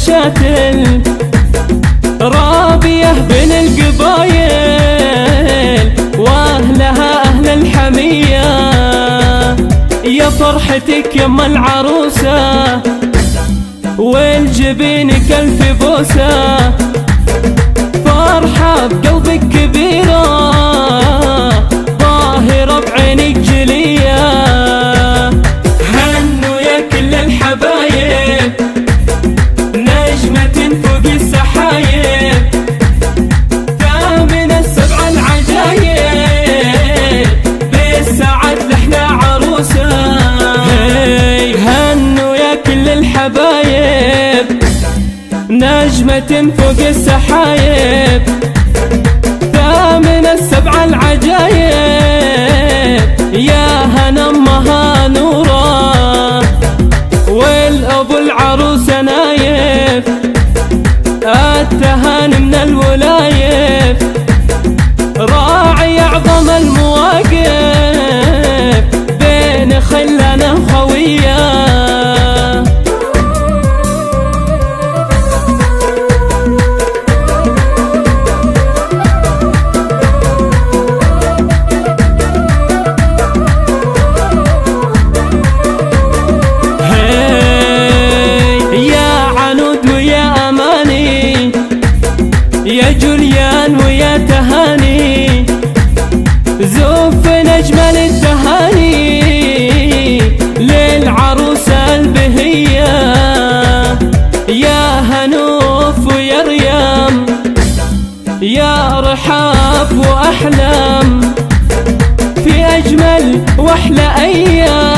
شاتل راضية بين القبايل واهلها اهل الحمية. يا فرحتك يما العروسة والجبينك الف بوسة، فرحة بقلبك كبيرة ظاهرة بعينك جلية. هنوا يا كل الحبايب نجمة فوق السحايب، ثامن السبع العجايب بالسعد لحنا عروسة. هنوا يا كل الحبايب نجمة فوق السحايب، ثامن السبع العجايب يا هنا امها نورة والابو العروسة نايف، التهاني من الولايف راعي اعظم المواقف بين خلنا خوية. يا جوليان ويا تهاني زوف نجمل التهاني للعروسة البهية. يا هنوف ويا ريام يا رحاب وأحلام في أجمل وأحلى أيام.